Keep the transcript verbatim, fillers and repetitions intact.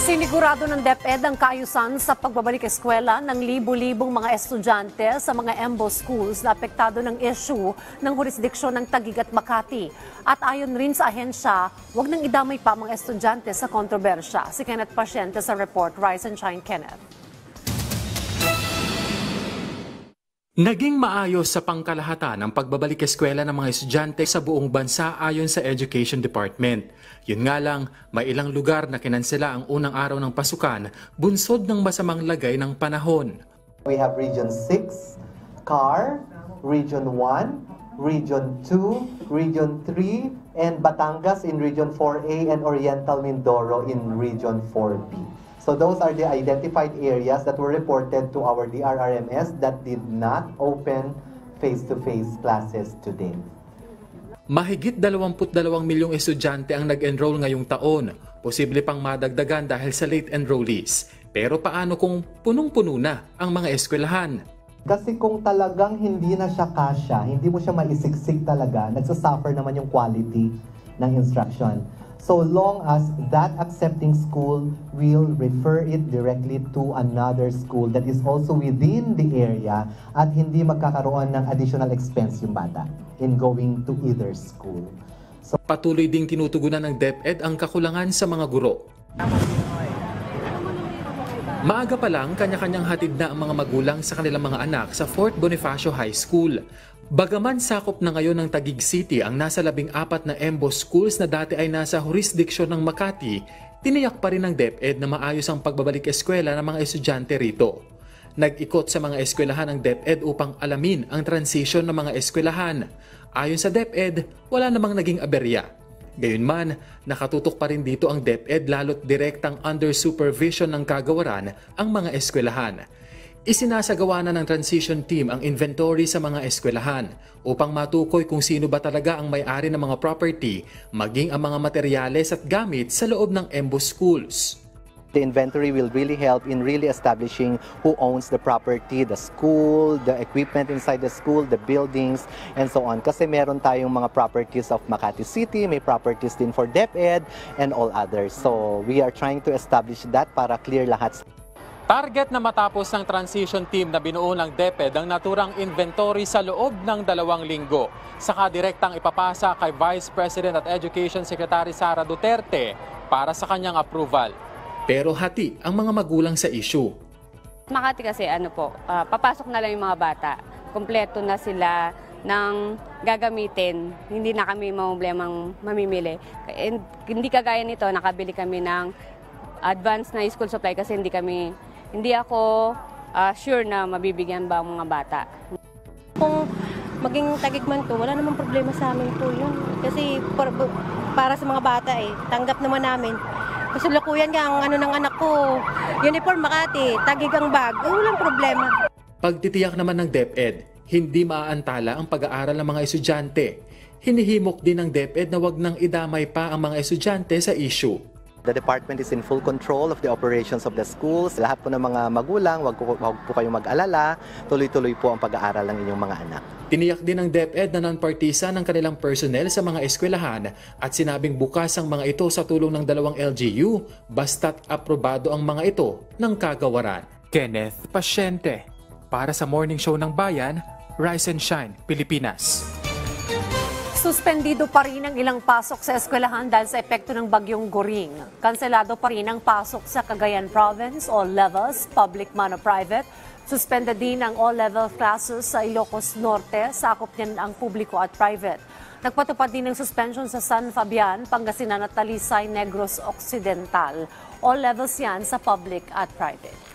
Sinigurado ng DepEd ang kaayusan sa pagbabalik eskwela ng libu-libong mga estudyante sa mga EMBO schools na apektado ng issue ng jurisdiksyon ng Taguig at Makati. At ayon rin sa ahensya, huwag nang idamay pa mga estudyante sa kontrobersya. Si Kenneth Pasyente sa report. Rise and Shine, Kenneth. Naging maayos sa pangkalahatan ang pagbabalik eskwela ng mga estudyante sa buong bansa ayon sa Education Department. Yun nga lang, may ilang lugar na kinansela ang unang araw ng pasukan, bunsod ng masamang lagay ng panahon. We have Region six, C A R, Region one, Region two, Region three, and Batangas in Region four A and Oriental Mindoro in Region four B. So those are the identified areas that were reported to our D R R M S that did not open face-to-face classes today. Mahigit dalawampu't dalawang milyong estudyante ang nag-enroll ngayong taon. Posible pang madagdagan dahil sa late enrollees. Pero paano kung punong-puno na ang mga eskwelahan? Kasi kung talagang hindi na siya kasya, hindi mo siya maisiksik talaga, nagsasuffer naman yung quality ng instruction. So long as that accepting school will refer it directly to another school that is also within the area at hindi magkakaroon ng additional expense yung bata in going to either school. So, patuloy ding tinutugunan ng DepEd ang kakulangan sa mga guro. Maaga pa lang, kanya-kanyang hatid na ang mga magulang sa kanilang mga anak sa Fort Bonifacio High School. Bagaman sakop na ngayon ng Taguig City ang nasa labing apat na EMBO schools na dati ay nasa jurisdiksyon ng Makati, tiniyak pa rin ng DepEd na maayos ang pagbabalik eskwela ng mga estudyante rito. Nag-ikot sa mga eskwelahan ng DepEd upang alamin ang transition ng mga eskwelahan. Ayon sa DepEd, wala namang naging aberya. Gayunman, nakatutok pa rin dito ang DepEd lalo't direktang under supervision ng kagawaran ang mga eskwelahan. Isinasagawa na ng transition team ang inventory sa mga eskwelahan upang matukoy kung sino ba talaga ang may-ari ng mga property, maging ang mga materyales at gamit sa loob ng EMBO schools. The inventory will really help in really establishing who owns the property, the school, the equipment inside the school, the buildings, and so on. Kasi meron tayong mga properties of Makati City, may properties din for DepEd, and all others. So we are trying to establish that para clear lahat. Target na matapos ng transition team na binuo ng DepEd ang naturang inventory sa loob ng dalawang linggo. Saka direktang ipapasa kay Vice President at Education Secretary Sara Duterte para sa kanyang approval. Pero hati ang mga magulang sa issue. Makati kasi ano po, uh, papasok na lang yung mga bata. Kompleto na sila ng gagamitin. Hindi na kami mamoblemang mamimili. And, hindi kagaya nito, nakabili kami ng advanced na school supply kasi hindi kami Hindi ako uh, sure na mabibigyan ba ang mga bata. Kung maging Taguig man to, wala namang problema sa amin po yun. Kasi para, para sa mga bata eh, tanggap naman namin. Kasi lakuyan nga ang ano ng anak ko, uniform Makati, Taguig ang bag, eh, walang problema. Pagtitiyak naman ng DepEd, hindi maaantala ang pag-aaral ng mga estudyante. Hinihimok din ng DepEd na wag nang idamay pa ang mga estudyante sa issue. The department is in full control of the operations of the schools. Lahat po ng mga magulang, wag po, wag po kayong mag-alala. Tuloy-tuloy po ang pag-aaral ng inyong mga anak. Tiniyak din ng DepEd na non-partisan ang kanilang personnel sa mga eskwelahan at sinabing bukas ang mga ito sa tulong ng dalawang L G U basta't aprobado ang mga ito ng kagawaran. Kenneth Pasyente, para sa Morning Show ng Bayan, Rise and Shine, Pilipinas. Suspendido pa rin ang ilang pasok sa eskwelahan dahil sa epekto ng bagyong Goring. Kanselado pa rin ang pasok sa Cagayan Province, all levels, public man o private. Suspended din ang all-level classes sa Ilocos Norte, sakop niyan ang publiko at private. Nagpatupad din ng suspension sa San Fabian, Pangasinan at Talisay, Negros Occidental. All levels yan sa public at private.